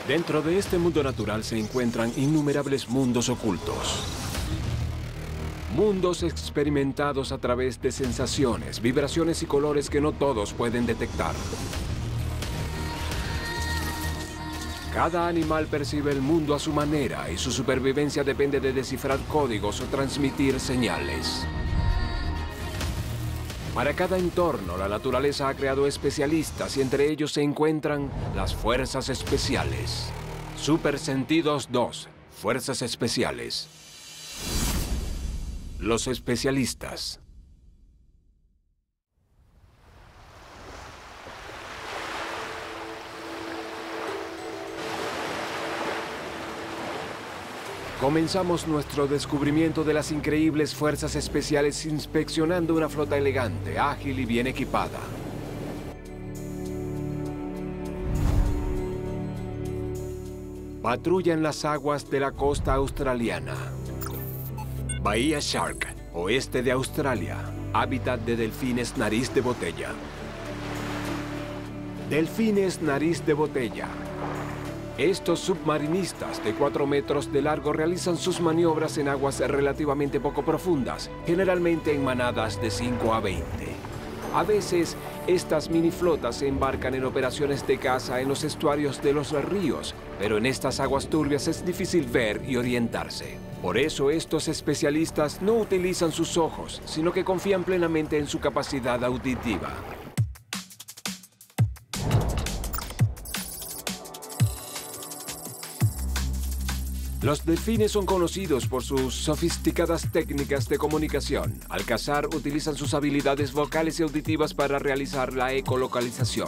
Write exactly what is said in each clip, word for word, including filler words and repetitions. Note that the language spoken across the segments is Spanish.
Dentro de este mundo natural se encuentran innumerables mundos ocultos. Mundos experimentados a través de sensaciones, vibraciones y colores que no todos pueden detectar. Cada animal percibe el mundo a su manera y su supervivencia depende de descifrar códigos o transmitir señales. Para cada entorno, la naturaleza ha creado especialistas y entre ellos se encuentran las Fuerzas Especiales. Super Sentidos dos, Fuerzas Especiales. Los especialistas. Comenzamos nuestro descubrimiento de las increíbles fuerzas especiales inspeccionando una flota elegante, ágil y bien equipada. Patrulla en las aguas de la costa australiana. Bahía Shark, oeste de Australia, hábitat de delfines nariz de botella. Delfines nariz de botella. Estos submarinistas de cuatro metros de largo realizan sus maniobras en aguas relativamente poco profundas, generalmente en manadas de cinco a veinte. A veces, estas miniflotas se embarcan en operaciones de caza en los estuarios de los ríos, pero en estas aguas turbias es difícil ver y orientarse. Por eso, estos especialistas no utilizan sus ojos, sino que confían plenamente en su capacidad auditiva. Los delfines son conocidos por sus sofisticadas técnicas de comunicación. Al cazar, utilizan sus habilidades vocales y auditivas para realizar la ecolocalización.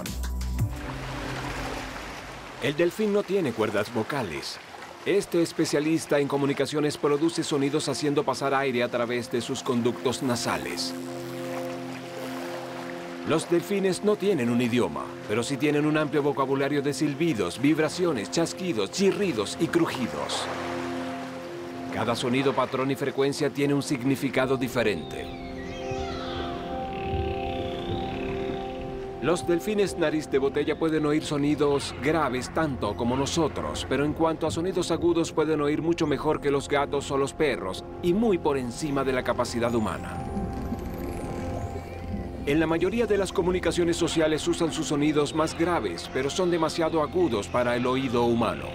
El delfín no tiene cuerdas vocales. Este especialista en comunicaciones produce sonidos haciendo pasar aire a través de sus conductos nasales. Los delfines no tienen un idioma, pero sí tienen un amplio vocabulario de silbidos, vibraciones, chasquidos, chirridos y crujidos. Cada sonido, patrón y frecuencia tiene un significado diferente. Los delfines nariz de botella pueden oír sonidos graves tanto como nosotros, pero en cuanto a sonidos agudos pueden oír mucho mejor que los gatos o los perros y muy por encima de la capacidad humana. En la mayoría de las comunicaciones sociales usan sus sonidos más graves, pero son demasiado agudos para el oído humano.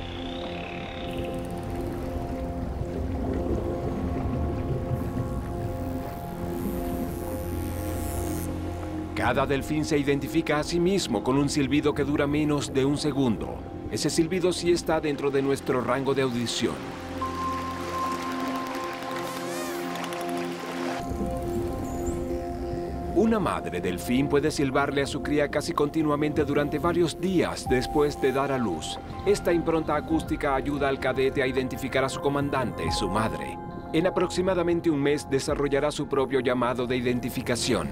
Cada delfín se identifica a sí mismo con un silbido que dura menos de un segundo. Ese silbido sí está dentro de nuestro rango de audición. Una madre delfín puede silbarle a su cría casi continuamente durante varios días después de dar a luz. Esta impronta acústica ayuda al cadete a identificar a su comandante, su madre. En aproximadamente un mes desarrollará su propio llamado de identificación.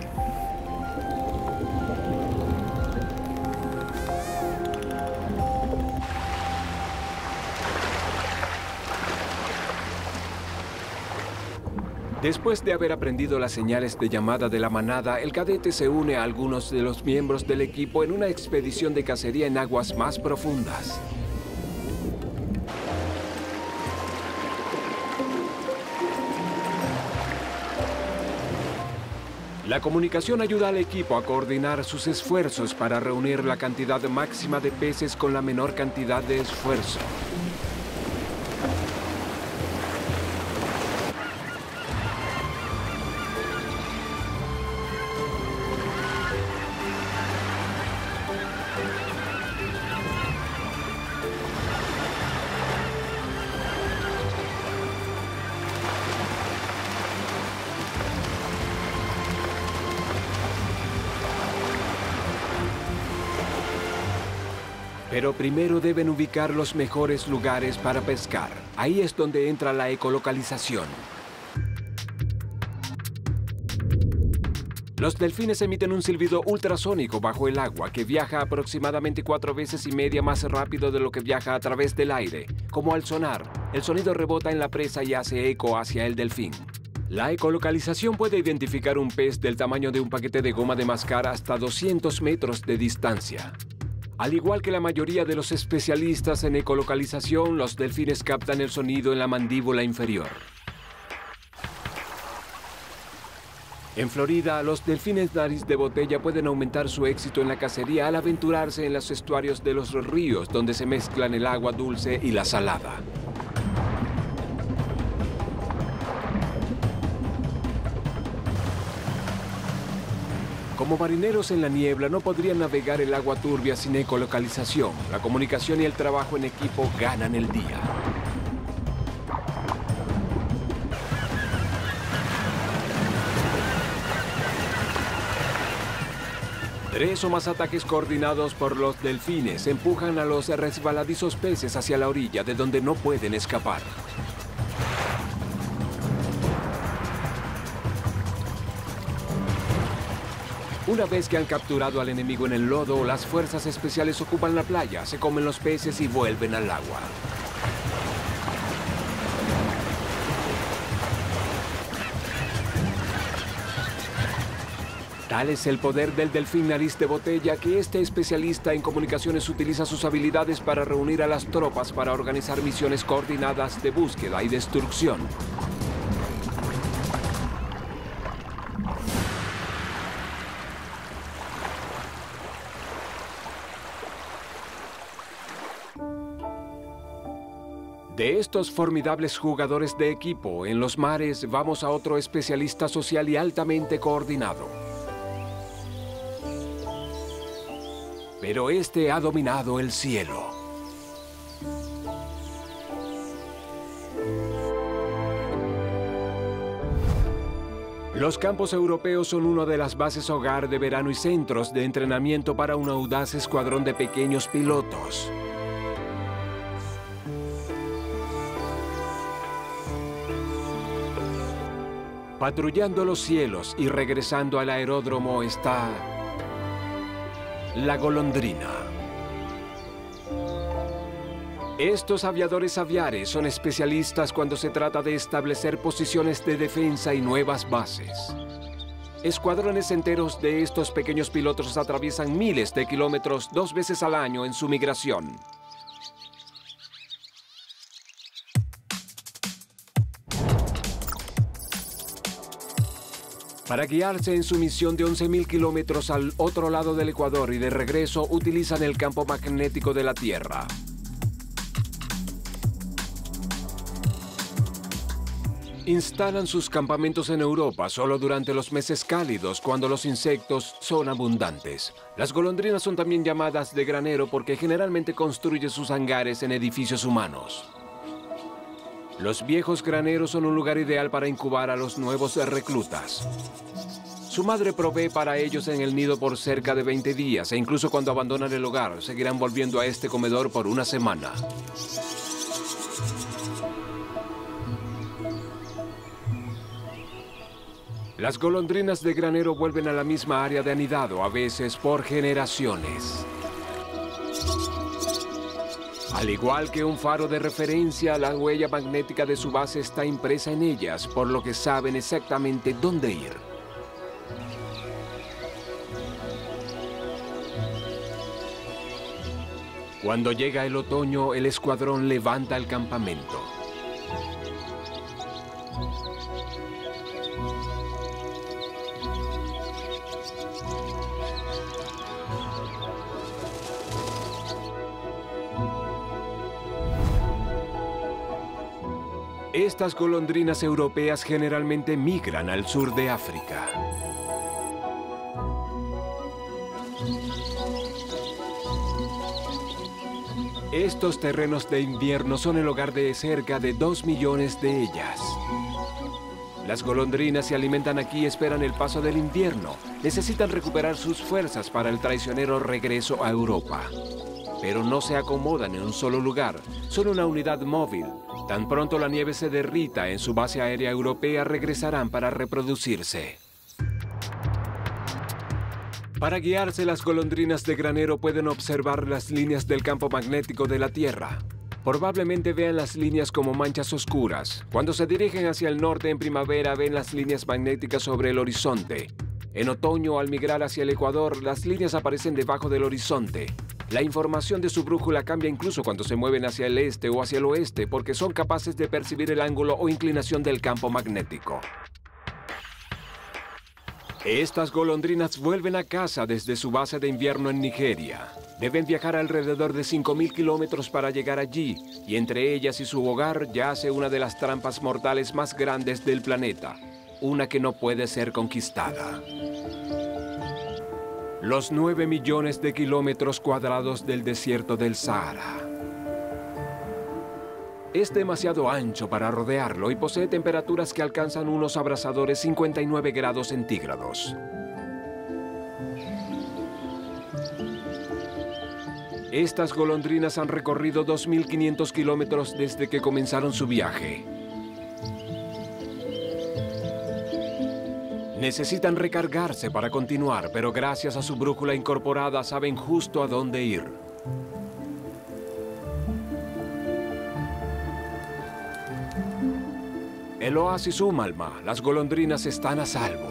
Después de haber aprendido las señales de llamada de la manada, el cadete se une a algunos de los miembros del equipo en una expedición de cacería en aguas más profundas. La comunicación ayuda al equipo a coordinar sus esfuerzos para reunir la cantidad máxima de peces con la menor cantidad de esfuerzo. Pero primero deben ubicar los mejores lugares para pescar. Ahí es donde entra la ecolocalización. Los delfines emiten un silbido ultrasónico bajo el agua que viaja aproximadamente cuatro veces y media más rápido de lo que viaja a través del aire. Como al sonar, el sonido rebota en la presa y hace eco hacia el delfín. La ecolocalización puede identificar un pez del tamaño de un paquete de goma de mascar hasta doscientos metros de distancia. Al igual que la mayoría de los especialistas en ecolocalización, los delfines captan el sonido en la mandíbula inferior. En Florida, los delfines nariz de botella pueden aumentar su éxito en la cacería al aventurarse en los estuarios de los ríos, donde se mezclan el agua dulce y la salada. Como marineros en la niebla, no podrían navegar el agua turbia sin ecolocalización. La comunicación y el trabajo en equipo ganan el día. Tres o más ataques coordinados por los delfines empujan a los resbaladizos peces hacia la orilla, de donde no pueden escapar. Una vez que han capturado al enemigo en el lodo, las fuerzas especiales ocupan la playa, se comen los peces y vuelven al agua. Tal es el poder del delfín nariz de botella que este especialista en comunicaciones utiliza sus habilidades para reunir a las tropas para organizar misiones coordinadas de búsqueda y destrucción. De estos formidables jugadores de equipo en los mares, vamos a otro especialista social y altamente coordinado. Pero este ha dominado el cielo. Los campos europeos son una de las bases hogar de verano y centros de entrenamiento para un audaz escuadrón de pequeños pilotos. Patrullando los cielos y regresando al aeródromo está la golondrina. Estos aviadores aviares son especialistas cuando se trata de establecer posiciones de defensa y nuevas bases. Escuadrones enteros de estos pequeños pilotos atraviesan miles de kilómetros dos veces al año en su migración. Para guiarse en su misión de once mil kilómetros al otro lado del Ecuador y de regreso, utilizan el campo magnético de la Tierra. Instalan sus campamentos en Europa solo durante los meses cálidos, cuando los insectos son abundantes. Las golondrinas son también llamadas de granero porque generalmente construyen sus hangares en edificios humanos. Los viejos graneros son un lugar ideal para incubar a los nuevos reclutas. Su madre provee para ellos en el nido por cerca de veinte días, e incluso cuando abandonan el hogar, seguirán volviendo a este comedor por una semana. Las golondrinas de granero vuelven a la misma área de anidado, a veces por generaciones. Al igual que un faro de referencia, la huella magnética de su base está impresa en ellas, por lo que saben exactamente dónde ir. Cuando llega el otoño, el escuadrón levanta el campamento. Estas golondrinas europeas generalmente migran al sur de África. Estos terrenos de invierno son el hogar de cerca de dos millones de ellas. Las golondrinas se alimentan aquí y esperan el paso del invierno. Necesitan recuperar sus fuerzas para el traicionero regreso a Europa. Pero no se acomodan en un solo lugar, son una unidad móvil. Tan pronto la nieve se derrita en su base aérea europea, regresarán para reproducirse. Para guiarse, las golondrinas de granero pueden observar las líneas del campo magnético de la Tierra. Probablemente vean las líneas como manchas oscuras. Cuando se dirigen hacia el norte en primavera, ven las líneas magnéticas sobre el horizonte. En otoño, al migrar hacia el Ecuador, las líneas aparecen debajo del horizonte. La información de su brújula cambia incluso cuando se mueven hacia el este o hacia el oeste porque son capaces de percibir el ángulo o inclinación del campo magnético. Estas golondrinas vuelven a casa desde su base de invierno en Nigeria. Deben viajar alrededor de cinco mil kilómetros para llegar allí, y entre ellas y su hogar yace una de las trampas mortales más grandes del planeta, una que no puede ser conquistada. Los nueve millones de kilómetros cuadrados del desierto del Sahara. Es demasiado ancho para rodearlo y posee temperaturas que alcanzan unos abrasadores cincuenta y nueve grados centígrados. Estas golondrinas han recorrido dos mil quinientos kilómetros desde que comenzaron su viaje. Necesitan recargarse para continuar, pero gracias a su brújula incorporada saben justo a dónde ir. El oasis Umm Alma, las golondrinas están a salvo.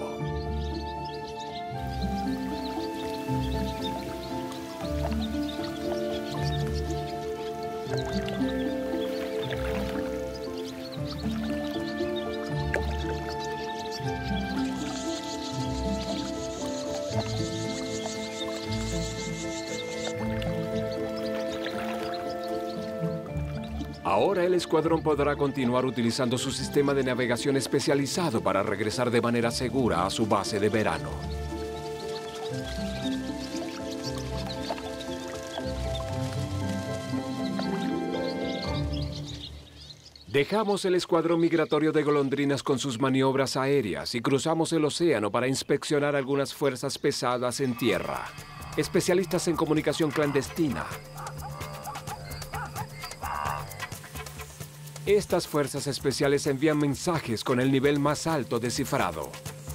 Ahora el escuadrón podrá continuar utilizando su sistema de navegación especializado para regresar de manera segura a su base de verano. Dejamos el escuadrón migratorio de golondrinas con sus maniobras aéreas y cruzamos el océano para inspeccionar algunas fuerzas pesadas en tierra. Especialistas en comunicación clandestina. Estas fuerzas especiales envían mensajes con el nivel más alto de cifrado.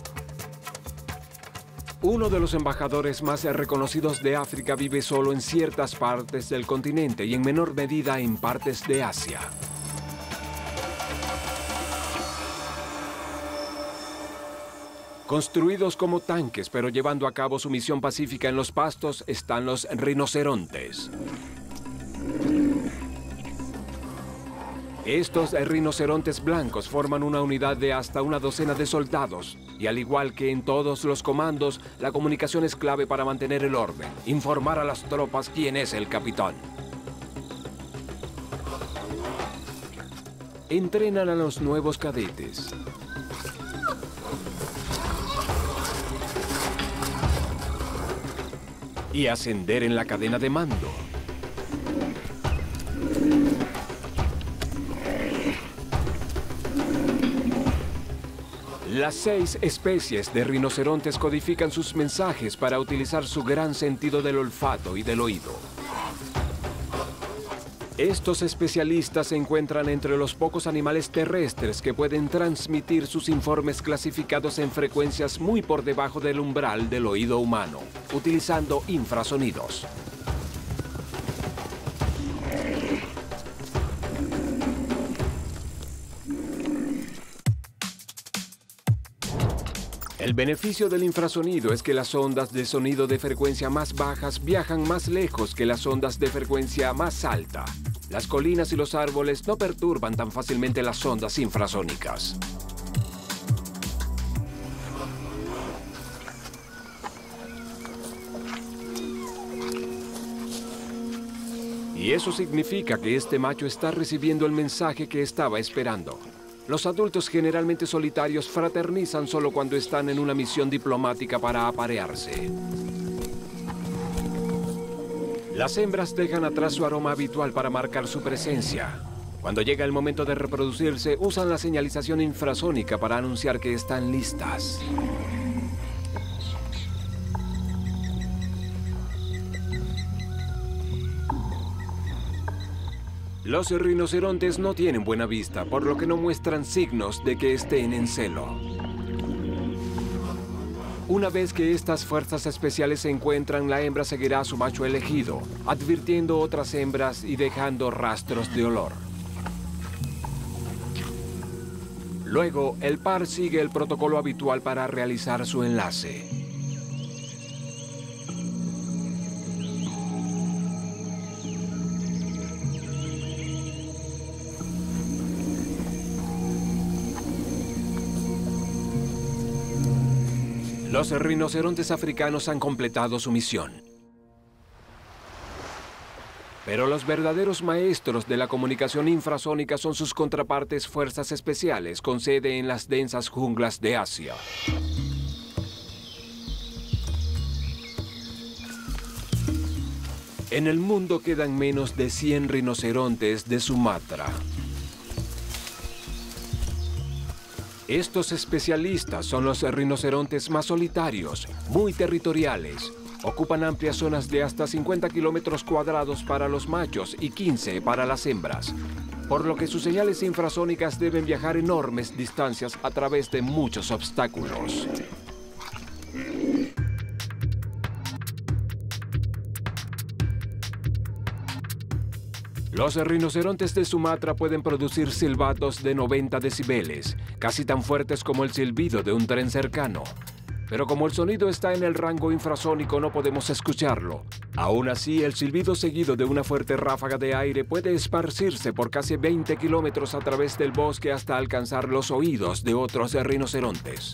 Uno de los embajadores más reconocidos de África vive solo en ciertas partes del continente y en menor medida en partes de Asia. Construidos como tanques, pero llevando a cabo su misión pacífica en los pastos, están los rinocerontes. Estos rinocerontes blancos forman una unidad de hasta una docena de soldados, y al igual que en todos los comandos, la comunicación es clave para mantener el orden, informar a las tropas quién es el capitán. Entrenan a los nuevos cadetes. Y ascender en la cadena de mando. Las seis especies de rinocerontes codifican sus mensajes para utilizar su gran sentido del olfato y del oído. Estos especialistas se encuentran entre los pocos animales terrestres que pueden transmitir sus informes clasificados en frecuencias muy por debajo del umbral del oído humano, utilizando infrasonidos. El beneficio del infrasonido es que las ondas de sonido de frecuencia más bajas viajan más lejos que las ondas de frecuencia más alta. Las colinas y los árboles no perturban tan fácilmente las ondas infrasónicas. Y eso significa que este macho está recibiendo el mensaje que estaba esperando. Los adultos generalmente solitarios fraternizan solo cuando están en una misión diplomática para aparearse. Las hembras dejan atrás su aroma habitual para marcar su presencia. Cuando llega el momento de reproducirse, usan la señalización infrasónica para anunciar que están listas. Los rinocerontes no tienen buena vista, por lo que no muestran signos de que estén en celo. Una vez que estas fuerzas especiales se encuentran, la hembra seguirá a su macho elegido, advirtiendo otras hembras y dejando rastros de olor. Luego, el par sigue el protocolo habitual para realizar su enlace. Los rinocerontes africanos han completado su misión. Pero los verdaderos maestros de la comunicación infrasónica son sus contrapartes fuerzas especiales con sede en las densas junglas de Asia. En el mundo quedan menos de cien rinocerontes de Sumatra. Estos especialistas son los rinocerontes más solitarios, muy territoriales. Ocupan amplias zonas de hasta cincuenta kilómetros cuadrados para los machos y quince para las hembras, por lo que sus señales infrasónicas deben viajar enormes distancias a través de muchos obstáculos. Los rinocerontes de Sumatra pueden producir silbatos de noventa decibeles, casi tan fuertes como el silbido de un tren cercano. Pero como el sonido está en el rango infrasónico, no podemos escucharlo. Aún así, el silbido seguido de una fuerte ráfaga de aire puede esparcirse por casi veinte kilómetros a través del bosque hasta alcanzar los oídos de otros rinocerontes.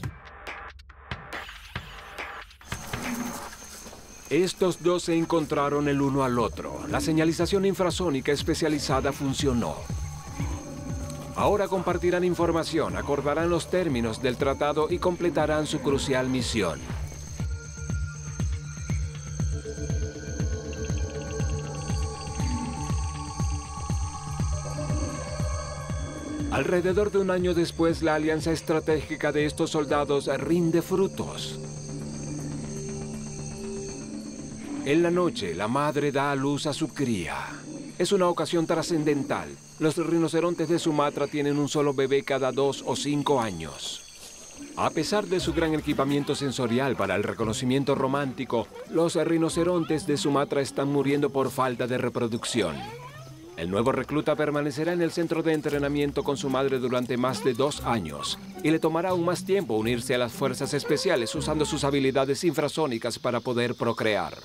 Estos dos se encontraron el uno al otro. La señalización infrasónica especializada funcionó. Ahora compartirán información, acordarán los términos del tratado y completarán su crucial misión. Alrededor de un año después, la alianza estratégica de estos soldados rinde frutos. En la noche, la madre da a luz a su cría. Es una ocasión trascendental. Los rinocerontes de Sumatra tienen un solo bebé cada dos o cinco años. A pesar de su gran equipamiento sensorial para el reconocimiento romántico, los rinocerontes de Sumatra están muriendo por falta de reproducción. El nuevo recluta permanecerá en el centro de entrenamiento con su madre durante más de dos años y le tomará aún más tiempo unirse a las fuerzas especiales usando sus habilidades infrasónicas para poder procrear.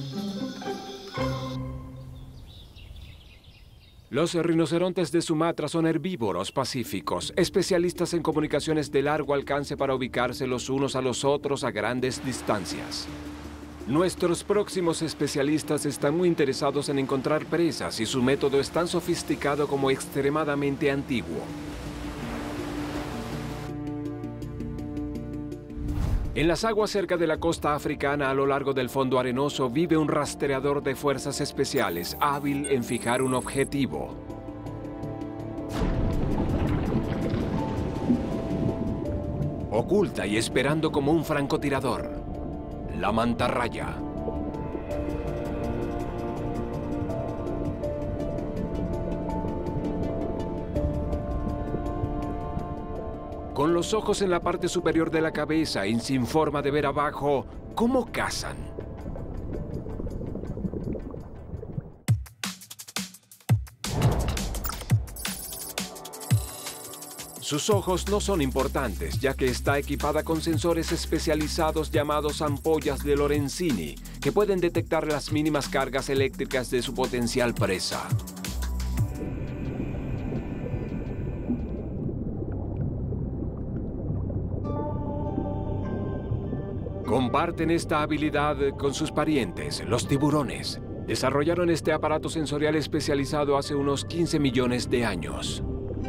Los rinocerontes de Sumatra son herbívoros pacíficos, especialistas en comunicaciones de largo alcance para ubicarse los unos a los otros a grandes distancias. Nuestros próximos especialistas están muy interesados en encontrar presas y su método es tan sofisticado como extremadamente antiguo. En las aguas cerca de la costa africana, a lo largo del fondo arenoso, vive un rastreador de fuerzas especiales, hábil en fijar un objetivo. Oculta y esperando como un francotirador. La mantarraya. Con los ojos en la parte superior de la cabeza y sin forma de ver abajo, ¿cómo cazan? Sus ojos no son importantes, ya que está equipada con sensores especializados llamados ampollas de Lorenzini, que pueden detectar las mínimas cargas eléctricas de su potencial presa. Comparten esta habilidad con sus parientes, los tiburones. Desarrollaron este aparato sensorial especializado hace unos quince millones de años.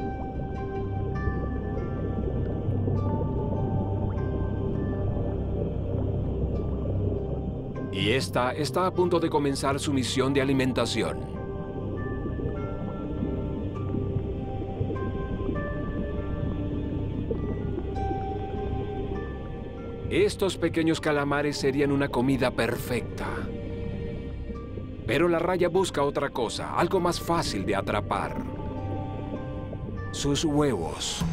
Y esta está a punto de comenzar su misión de alimentación. Estos pequeños calamares serían una comida perfecta. Pero la raya busca otra cosa, algo más fácil de atrapar. Sus huevos.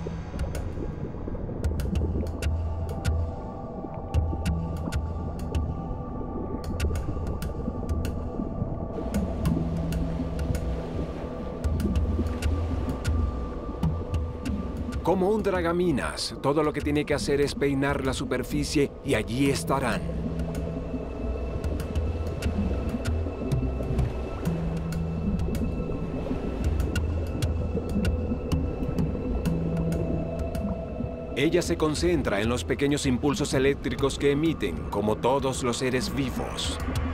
Como un dragaminas, todo lo que tiene que hacer es peinar la superficie y allí estarán. Ella se concentra en los pequeños impulsos eléctricos que emiten, como todos los seres vivos.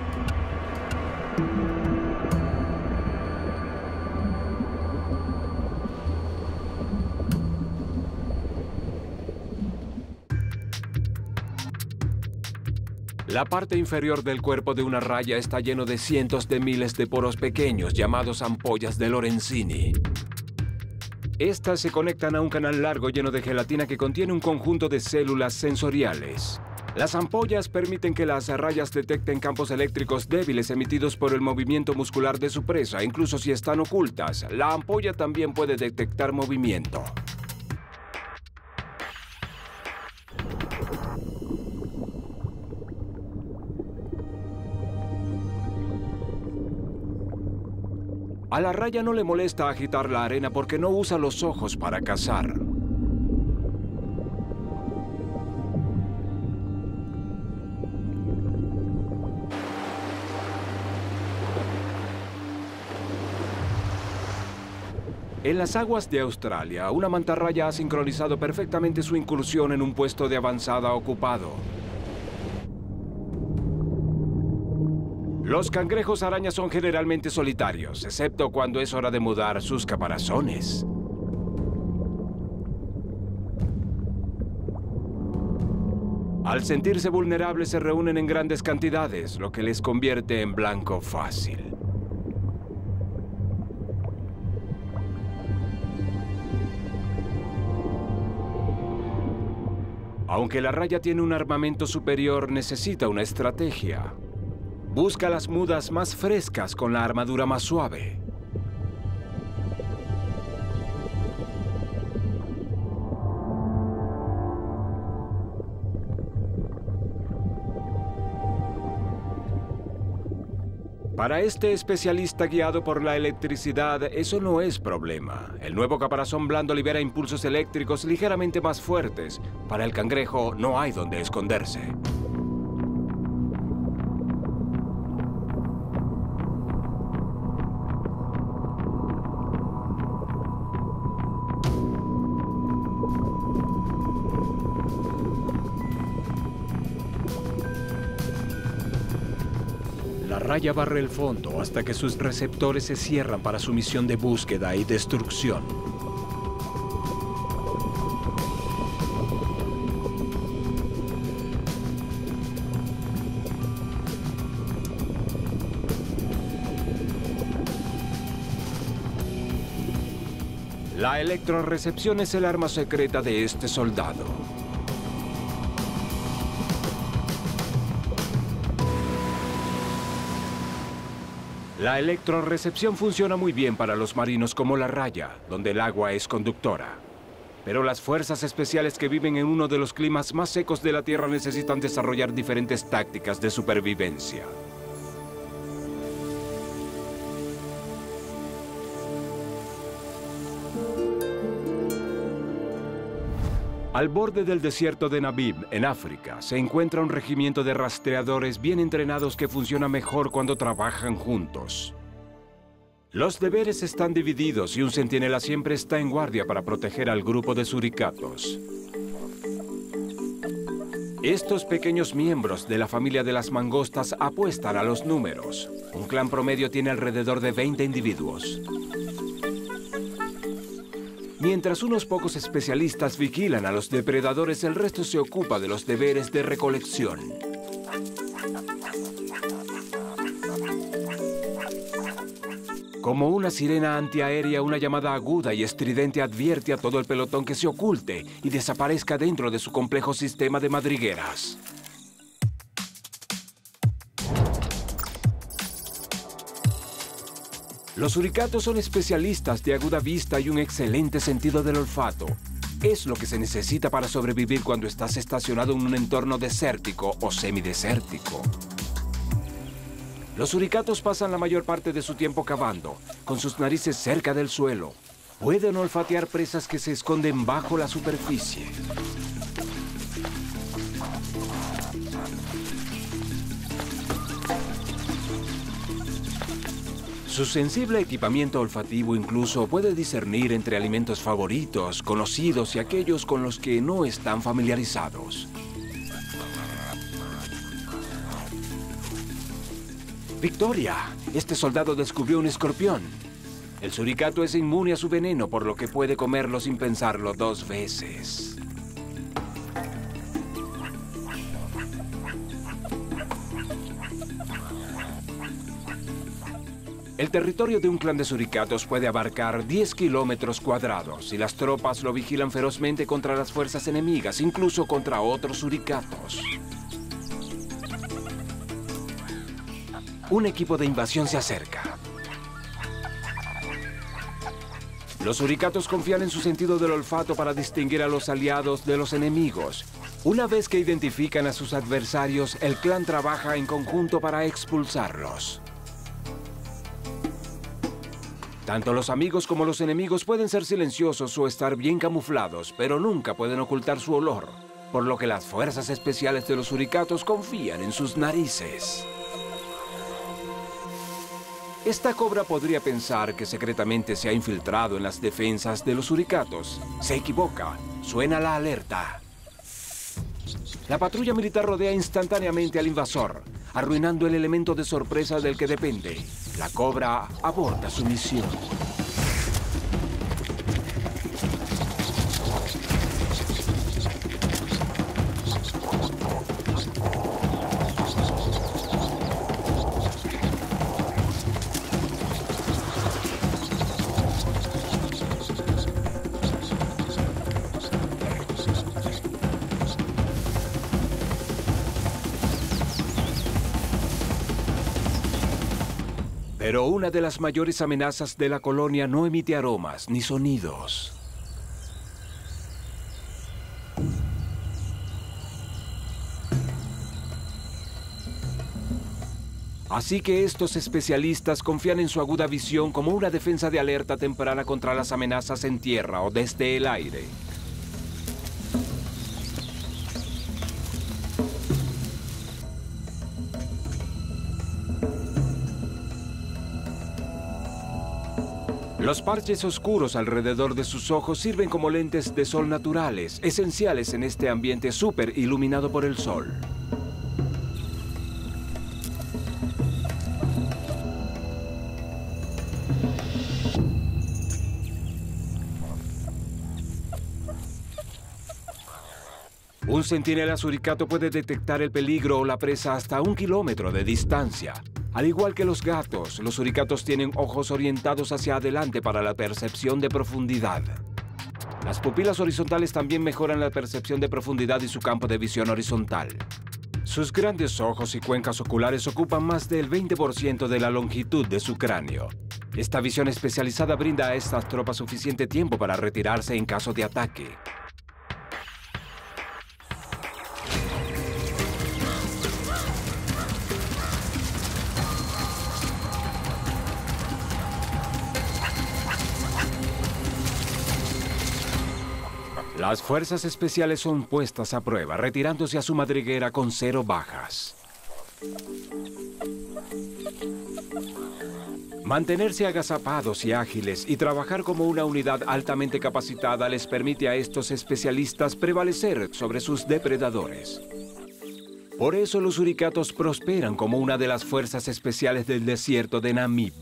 La parte inferior del cuerpo de una raya está lleno de cientos de miles de poros pequeños llamados ampollas de Lorenzini. Estas se conectan a un canal largo lleno de gelatina que contiene un conjunto de células sensoriales. Las ampollas permiten que las rayas detecten campos eléctricos débiles emitidos por el movimiento muscular de su presa, incluso si están ocultas. La ampolla también puede detectar movimiento. A la raya no le molesta agitar la arena porque no usa los ojos para cazar. En las aguas de Australia, una mantarraya ha sincronizado perfectamente su incursión en un puesto de avanzada ocupado. Los cangrejos araña son generalmente solitarios, excepto cuando es hora de mudar sus caparazones. Al sentirse vulnerables se reúnen en grandes cantidades, lo que les convierte en blanco fácil. Aunque la raya tiene un armamento superior, necesita una estrategia. Busca las mudas más frescas con la armadura más suave. Para este especialista guiado por la electricidad, eso no es problema. El nuevo caparazón blando libera impulsos eléctricos ligeramente más fuertes. Para el cangrejo no hay donde esconderse. La raya barre el fondo hasta que sus receptores se cierran para su misión de búsqueda y destrucción. La electrorecepción es el arma secreta de este soldado. La electrorecepción funciona muy bien para los marinos como la raya, donde el agua es conductora. Pero las fuerzas especiales que viven en uno de los climas más secos de la Tierra necesitan desarrollar diferentes tácticas de supervivencia. Al borde del desierto de Namib, en África, se encuentra un regimiento de rastreadores bien entrenados que funciona mejor cuando trabajan juntos. Los deberes están divididos y un centinela siempre está en guardia para proteger al grupo de suricatos. Estos pequeños miembros de la familia de las mangostas apuestan a los números. Un clan promedio tiene alrededor de veinte individuos. Mientras unos pocos especialistas vigilan a los depredadores, el resto se ocupa de los deberes de recolección. Como una sirena antiaérea, una llamada aguda y estridente advierte a todo el pelotón que se oculte y desaparezca dentro de su complejo sistema de madrigueras. Los suricatos son especialistas de aguda vista y un excelente sentido del olfato. Es lo que se necesita para sobrevivir cuando estás estacionado en un entorno desértico o semidesértico. Los suricatos pasan la mayor parte de su tiempo cavando, con sus narices cerca del suelo. Pueden olfatear presas que se esconden bajo la superficie. Su sensible equipamiento olfativo incluso puede discernir entre alimentos favoritos, conocidos y aquellos con los que no están familiarizados. ¡Victoria! Este soldado descubrió un escorpión. El suricato es inmune a su veneno, por lo que puede comerlo sin pensarlo dos veces. El territorio de un clan de suricatos puede abarcar diez kilómetros cuadrados y las tropas lo vigilan ferozmente contra las fuerzas enemigas, incluso contra otros suricatos. Un equipo de invasión se acerca. Los suricatos confían en su sentido del olfato para distinguir a los aliados de los enemigos. Una vez que identifican a sus adversarios, el clan trabaja en conjunto para expulsarlos. Tanto los amigos como los enemigos pueden ser silenciosos o estar bien camuflados, pero nunca pueden ocultar su olor, por lo que las fuerzas especiales de los suricatos confían en sus narices. Esta cobra podría pensar que secretamente se ha infiltrado en las defensas de los suricatos. Se equivoca. Suena la alerta. La patrulla militar rodea instantáneamente al invasor, arruinando el elemento de sorpresa del que depende. La cobra aborta su misión. Pero una de las mayores amenazas de la colonia no emite aromas ni sonidos. Así que estos especialistas confían en su aguda visión como una defensa de alerta temprana contra las amenazas en tierra o desde el aire. Los parches oscuros alrededor de sus ojos sirven como lentes de sol naturales, esenciales en este ambiente súper iluminado por el sol. Un centinela suricato puede detectar el peligro o la presa hasta un kilómetro de distancia. Al igual que los gatos, los suricatos tienen ojos orientados hacia adelante para la percepción de profundidad. Las pupilas horizontales también mejoran la percepción de profundidad y su campo de visión horizontal. Sus grandes ojos y cuencas oculares ocupan más del veinte por ciento de la longitud de su cráneo. Esta visión especializada brinda a estas tropas suficiente tiempo para retirarse en caso de ataque. Las fuerzas especiales son puestas a prueba, retirándose a su madriguera con cero bajas. Mantenerse agazapados y ágiles y trabajar como una unidad altamente capacitada les permite a estos especialistas prevalecer sobre sus depredadores. Por eso los suricatos prosperan como una de las fuerzas especiales del desierto de Namib.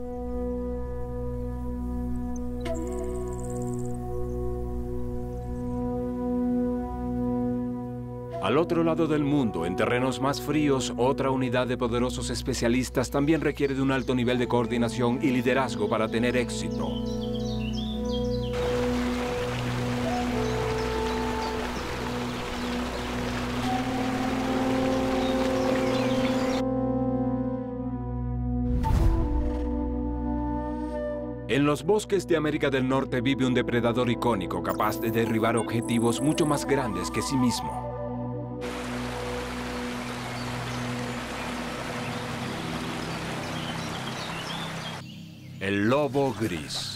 Al otro lado del mundo, en terrenos más fríos, otra unidad de poderosos especialistas también requiere de un alto nivel de coordinación y liderazgo para tener éxito. En los bosques de América del Norte vive un depredador icónico capaz de derribar objetivos mucho más grandes que sí mismo. El lobo gris.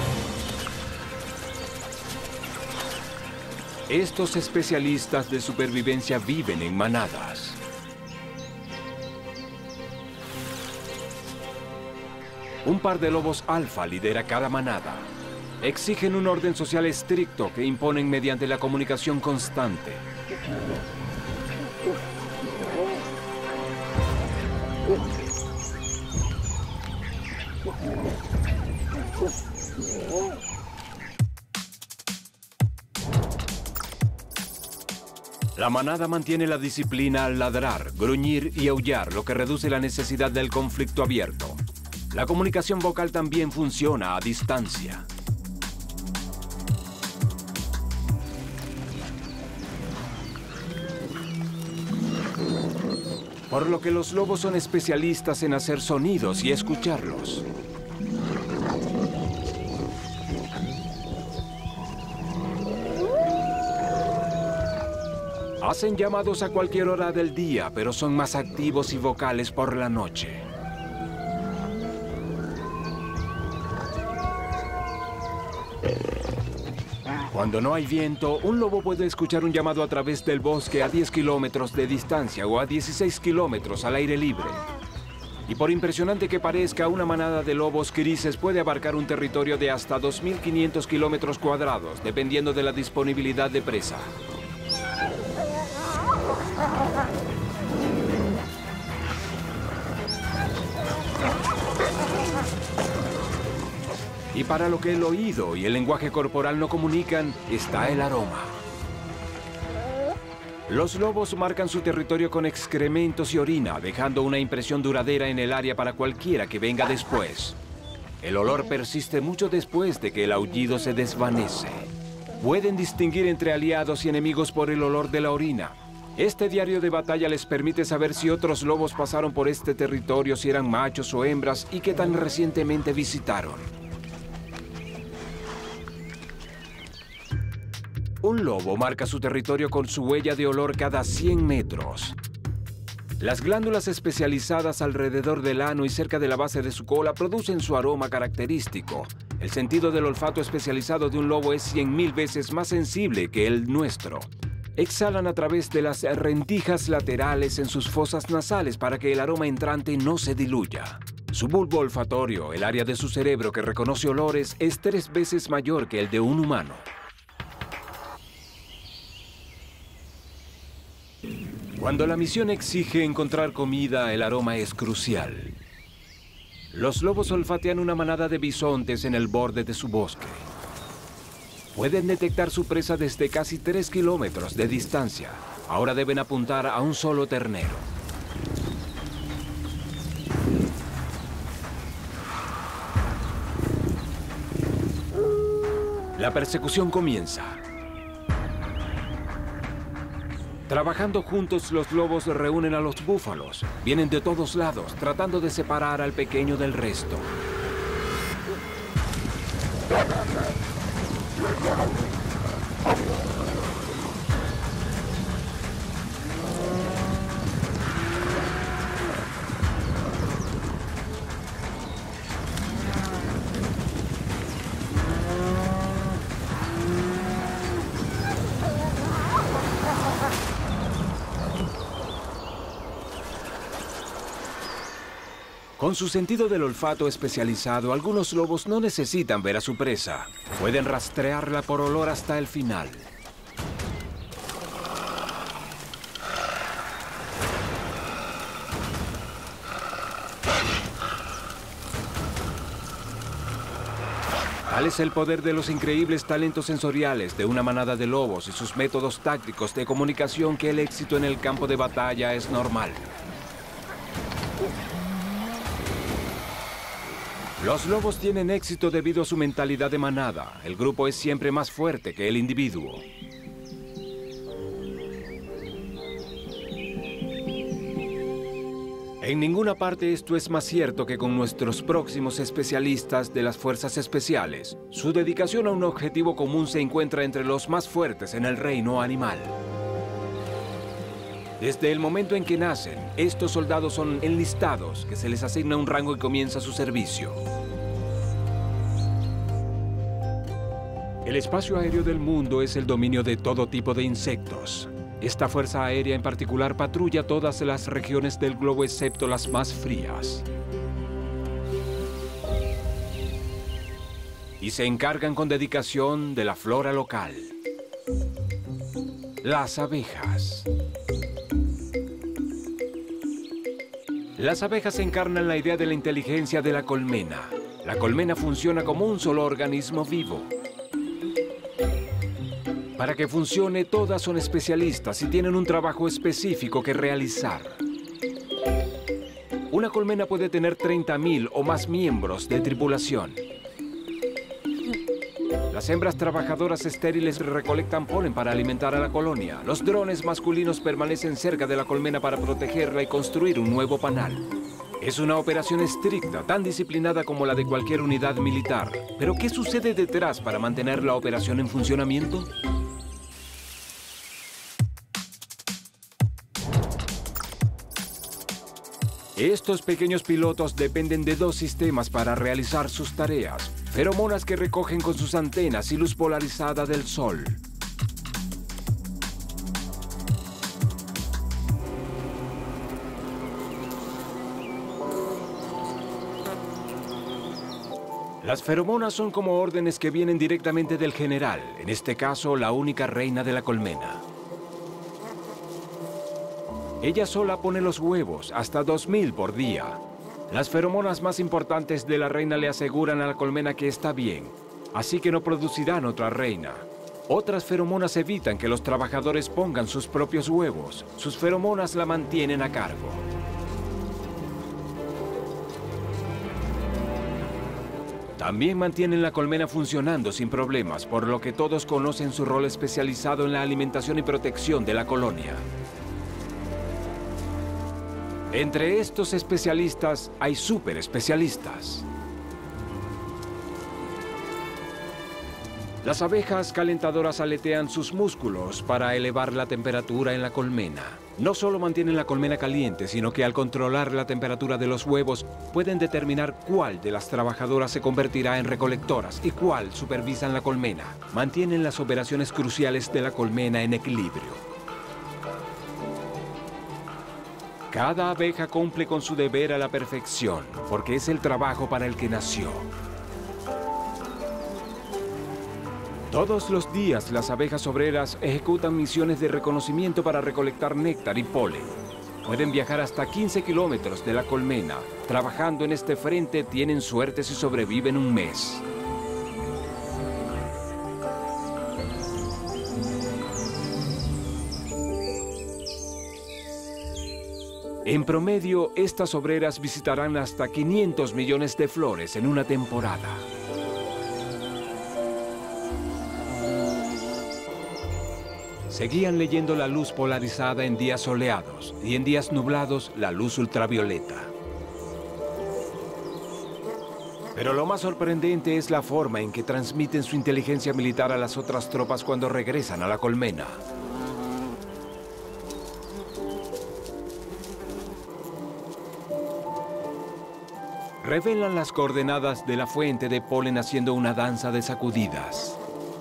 Estos especialistas de supervivencia viven en manadas. Un par de lobos alfa lidera cada manada. Exigen un orden social estricto que imponen mediante la comunicación constante. La manada mantiene la disciplina al ladrar, gruñir y aullar, lo que reduce la necesidad del conflicto abierto. La comunicación vocal también funciona a distancia. Por lo que los lobos son especialistas en hacer sonidos y escucharlos. Hacen llamados a cualquier hora del día, pero son más activos y vocales por la noche. Cuando no hay viento, un lobo puede escuchar un llamado a través del bosque a diez kilómetros de distancia o a dieciséis kilómetros al aire libre. Y por impresionante que parezca, una manada de lobos grises puede abarcar un territorio de hasta dos mil quinientos kilómetros cuadrados, dependiendo de la disponibilidad de presa. Y para lo que el oído y el lenguaje corporal no comunican, está el aroma. Los lobos marcan su territorio con excrementos y orina, dejando una impresión duradera en el área para cualquiera que venga después. El olor persiste mucho después de que el aullido se desvanece. Pueden distinguir entre aliados y enemigos por el olor de la orina. Este diario de batalla les permite saber si otros lobos pasaron por este territorio, si eran machos o hembras y qué tan recientemente visitaron. Un lobo marca su territorio con su huella de olor cada cien metros. Las glándulas especializadas alrededor del ano y cerca de la base de su cola producen su aroma característico. El sentido del olfato especializado de un lobo es cien mil veces más sensible que el nuestro. Exhalan a través de las rendijas laterales en sus fosas nasales para que el aroma entrante no se diluya. Su bulbo olfatorio, el área de su cerebro que reconoce olores, es tres veces mayor que el de un humano. Cuando la misión exige encontrar comida, el aroma es crucial. Los lobos olfatean una manada de bisontes en el borde de su bosque. Pueden detectar su presa desde casi tres kilómetros de distancia. Ahora deben apuntar a un solo ternero. La persecución comienza. Trabajando juntos, los lobos reúnen a los búfalos. Vienen de todos lados, tratando de separar al pequeño del resto. Con su sentido del olfato especializado, algunos lobos no necesitan ver a su presa. Pueden rastrearla por olor hasta el final. Tal es el poder de los increíbles talentos sensoriales de una manada de lobos y sus métodos tácticos de comunicación que el éxito en el campo de batalla es normal. Los lobos tienen éxito debido a su mentalidad de manada. El grupo es siempre más fuerte que el individuo. En ninguna parte esto es más cierto que con nuestros próximos especialistas de las fuerzas especiales. Su dedicación a un objetivo común se encuentra entre los más fuertes en el reino animal. Desde el momento en que nacen, estos soldados son enlistados, que se les asigna un rango y comienza su servicio. El espacio aéreo del mundo es el dominio de todo tipo de insectos. Esta fuerza aérea en particular patrulla todas las regiones del globo excepto las más frías. y se encargan con dedicación de la flora local. Las abejas. Las abejas encarnan la idea de la inteligencia de la colmena. La colmena funciona como un solo organismo vivo. Para que funcione, todas son especialistas y tienen un trabajo específico que realizar. Una colmena puede tener treinta mil o más miembros de tripulación. Las hembras trabajadoras estériles recolectan polen para alimentar a la colonia. Los drones masculinos permanecen cerca de la colmena para protegerla y construir un nuevo panal. Es una operación estricta, tan disciplinada como la de cualquier unidad militar. ¿Pero qué sucede detrás para mantener la operación en funcionamiento? Estos pequeños pilotos dependen de dos sistemas para realizar sus tareas. Feromonas que recogen con sus antenas y luz polarizada del sol. Las feromonas son como órdenes que vienen directamente del general, en este caso la única reina de la colmena. Ella sola pone los huevos, hasta dos mil por día. Las feromonas más importantes de la reina le aseguran a la colmena que está bien, así que no producirán otra reina. Otras feromonas evitan que los trabajadores pongan sus propios huevos. Sus feromonas la mantienen a cargo. También mantienen la colmena funcionando sin problemas, por lo que todos conocen su rol especializado en la alimentación y protección de la colonia. Entre estos especialistas hay súper especialistas. Las abejas calentadoras aletean sus músculos para elevar la temperatura en la colmena. No solo mantienen la colmena caliente, sino que al controlar la temperatura de los huevos, pueden determinar cuál de las trabajadoras se convertirá en recolectoras y cuál supervisan la colmena. Mantienen las operaciones cruciales de la colmena en equilibrio. Cada abeja cumple con su deber a la perfección, porque es el trabajo para el que nació. Todos los días las abejas obreras ejecutan misiones de reconocimiento para recolectar néctar y polen. Pueden viajar hasta quince kilómetros de la colmena. Trabajando en este frente tienen suerte si sobreviven un mes. En promedio, estas obreras visitarán hasta quinientos millones de flores en una temporada. Seguían leyendo la luz polarizada en días soleados y en días nublados la luz ultravioleta. Pero lo más sorprendente es la forma en que transmiten su inteligencia militar a las otras tropas cuando regresan a la colmena. Revelan las coordenadas de la fuente de polen haciendo una danza de sacudidas.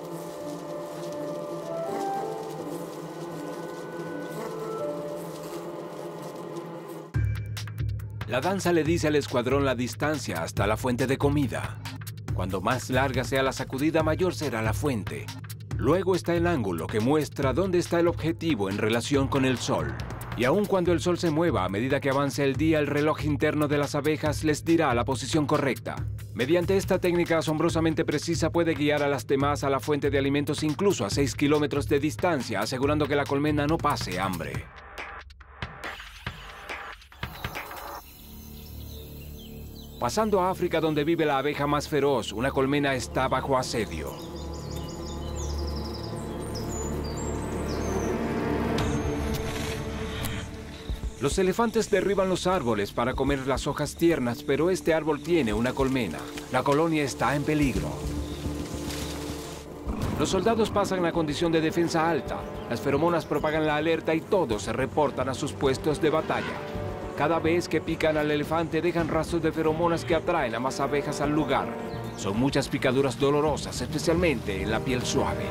La danza le dice al escuadrón la distancia hasta la fuente de comida. Cuando más larga sea la sacudida, mayor será la fuente. Luego está el ángulo que muestra dónde está el objetivo en relación con el sol. Y aun cuando el sol se mueva a medida que avance el día, el reloj interno de las abejas les dirá la posición correcta. Mediante esta técnica asombrosamente precisa puede guiar a las demás a la fuente de alimentos incluso a seis kilómetros de distancia, asegurando que la colmena no pase hambre. Pasando a África, donde vive la abeja más feroz, una colmena está bajo asedio. Los elefantes derriban los árboles para comer las hojas tiernas, pero este árbol tiene una colmena. La colonia está en peligro. Los soldados pasan a condición de defensa alta. Las feromonas propagan la alerta y todos se reportan a sus puestos de batalla. Cada vez que pican al elefante dejan rastros de feromonas que atraen a más abejas al lugar. Son muchas picaduras dolorosas, especialmente en la piel suave.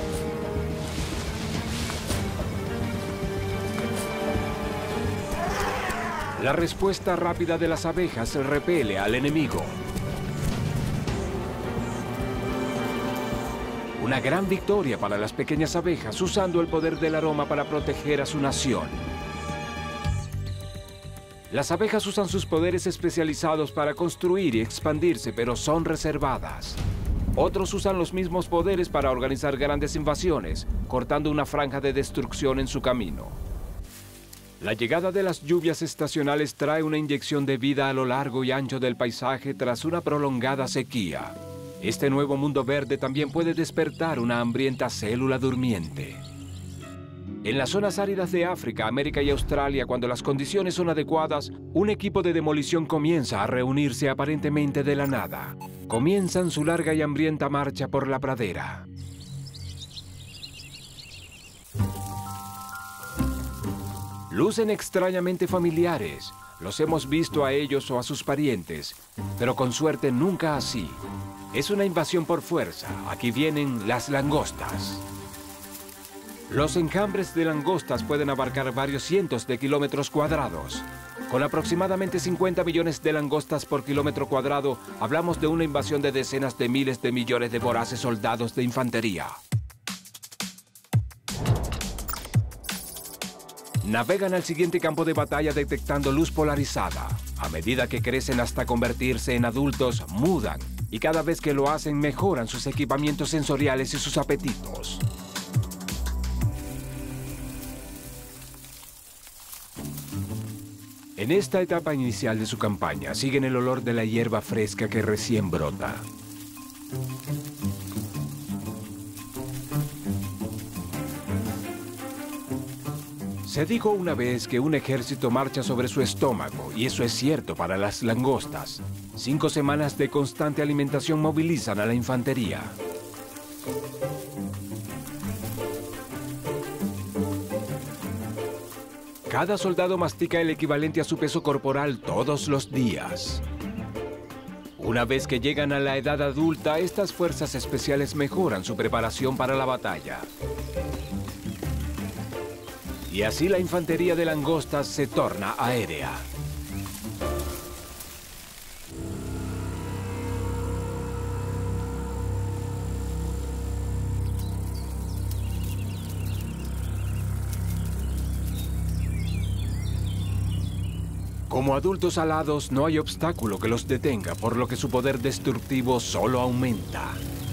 La respuesta rápida de las abejas repele al enemigo. Una gran victoria para las pequeñas abejas, usando el poder del aroma para proteger a su nación. Las abejas usan sus poderes especializados para construir y expandirse, pero son reservadas. Otros usan los mismos poderes para organizar grandes invasiones, cortando una franja de destrucción en su camino. La llegada de las lluvias estacionales trae una inyección de vida a lo largo y ancho del paisaje tras una prolongada sequía. Este nuevo mundo verde también puede despertar una hambrienta célula durmiente. En las zonas áridas de África, América y Australia, cuando las condiciones son adecuadas, un equipo de demolición comienza a reunirse aparentemente de la nada. Comienzan su larga y hambrienta marcha por la pradera. Lucen extrañamente familiares. Los hemos visto a ellos o a sus parientes, pero con suerte nunca así. Es una invasión por fuerza. Aquí vienen las langostas. Los enjambres de langostas pueden abarcar varios cientos de kilómetros cuadrados. Con aproximadamente cincuenta millones de langostas por kilómetro cuadrado, hablamos de una invasión de decenas de miles de millones de voraces soldados de infantería. Navegan al siguiente campo de batalla detectando luz polarizada. A medida que crecen hasta convertirse en adultos, mudan, y cada vez que lo hacen mejoran sus equipamientos sensoriales y sus apetitos. En esta etapa inicial de su campaña, siguen el olor de la hierba fresca que recién brota. Se dijo una vez que un ejército marcha sobre su estómago, y eso es cierto para las langostas. Cinco semanas de constante alimentación movilizan a la infantería. Cada soldado mastica el equivalente a su peso corporal todos los días. Una vez que llegan a la edad adulta, estas fuerzas especiales mejoran su preparación para la batalla. Y así la infantería de langostas se torna aérea. Como adultos alados, no hay obstáculo que los detenga, por lo que su poder destructivo solo aumenta.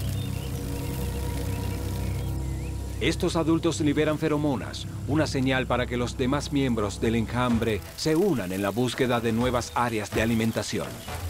Estos adultos liberan feromonas, una señal para que los demás miembros del enjambre se unan en la búsqueda de nuevas áreas de alimentación.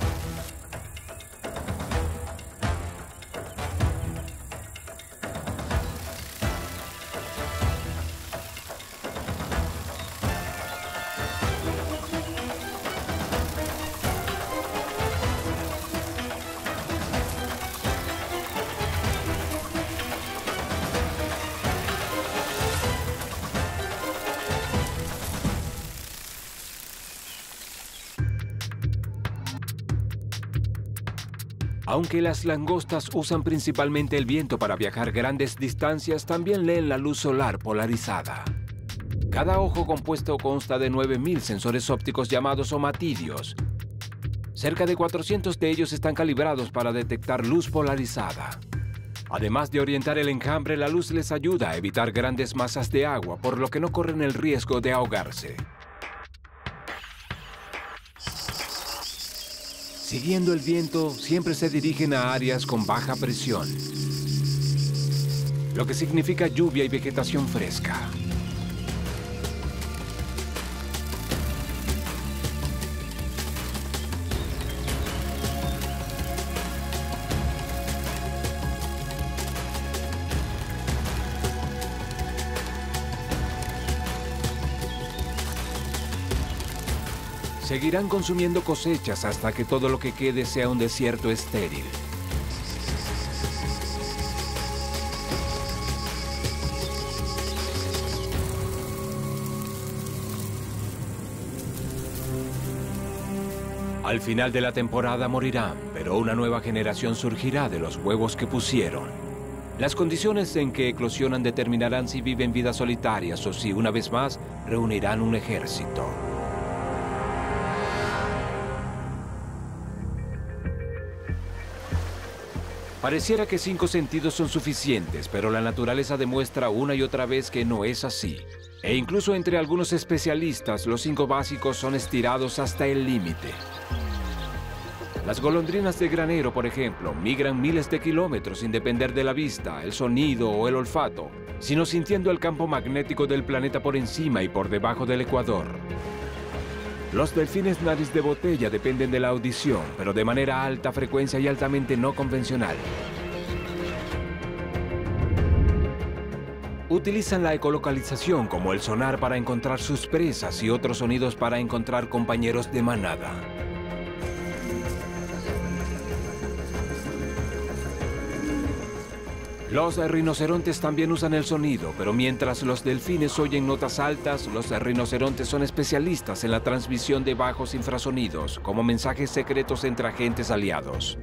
Aunque las langostas usan principalmente el viento para viajar grandes distancias, también leen la luz solar polarizada. Cada ojo compuesto consta de nueve mil sensores ópticos llamados omatidios. Cerca de cuatrocientos de ellos están calibrados para detectar luz polarizada. Además de orientar el enjambre, la luz les ayuda a evitar grandes masas de agua, por lo que no corren el riesgo de ahogarse. Siguiendo el viento, siempre se dirigen a áreas con baja presión, lo que significa lluvia y vegetación fresca. Seguirán consumiendo cosechas hasta que todo lo que quede sea un desierto estéril. Al final de la temporada morirán, pero una nueva generación surgirá de los huevos que pusieron. Las condiciones en que eclosionan determinarán si viven vidas solitarias o si, una vez más, reunirán un ejército. Pareciera que cinco sentidos son suficientes, pero la naturaleza demuestra una y otra vez que no es así. E incluso entre algunos especialistas, los cinco básicos son estirados hasta el límite. Las golondrinas de granero, por ejemplo, migran miles de kilómetros sin depender de la vista, el sonido o el olfato, sino sintiendo el campo magnético del planeta por encima y por debajo del ecuador. Los delfines nariz de botella dependen de la audición, pero de manera alta frecuencia y altamente no convencional. Utilizan la ecolocalización como el sonar para encontrar sus presas y otros sonidos para encontrar compañeros de manada. Los rinocerontes también usan el sonido, pero mientras los delfines oyen notas altas, los rinocerontes son especialistas en la transmisión de bajos infrasonidos, como mensajes secretos entre agentes aliados.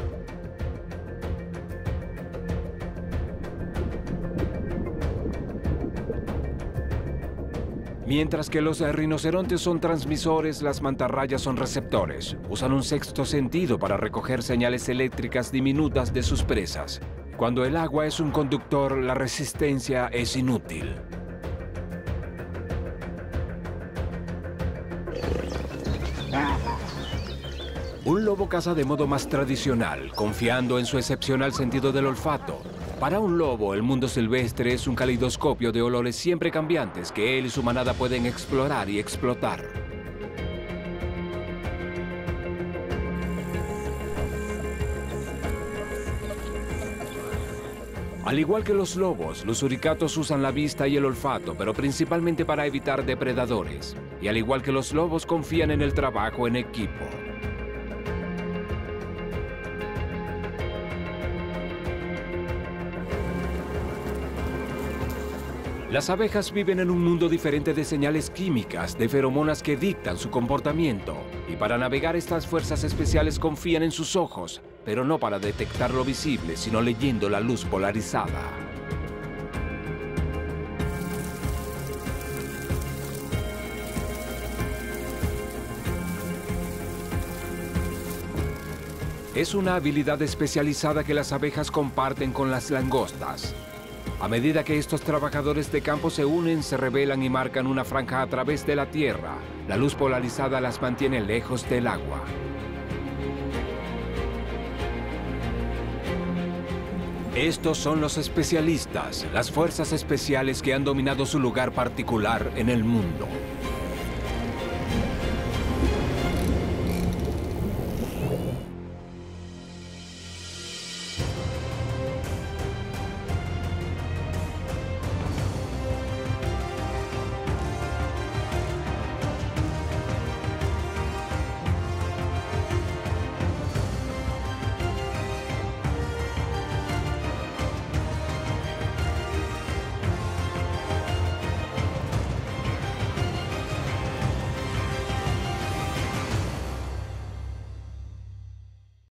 Mientras que los rinocerontes son transmisores, las mantarrayas son receptores. Usan un sexto sentido para recoger señales eléctricas diminutas de sus presas. Cuando el agua es un conductor, la resistencia es inútil. Un lobo caza de modo más tradicional, confiando en su excepcional sentido del olfato. Para un lobo, el mundo silvestre es un caleidoscopio de olores siempre cambiantes que él y su manada pueden explorar y explotar. Al igual que los lobos, los suricatos usan la vista y el olfato, pero principalmente para evitar depredadores. Y al igual que los lobos, confían en el trabajo en equipo. Las abejas viven en un mundo diferente de señales químicas, de feromonas que dictan su comportamiento. Y para navegar estas fuerzas especiales confían en sus ojos, pero no para detectar lo visible, sino leyendo la luz polarizada. Es una habilidad especializada que las abejas comparten con las langostas. A medida que estos trabajadores de campo se unen, se rebelan y marcan una franja a través de la tierra. La luz polarizada las mantiene lejos del agua. Estos son los especialistas, las fuerzas especiales que han dominado su lugar particular en el mundo.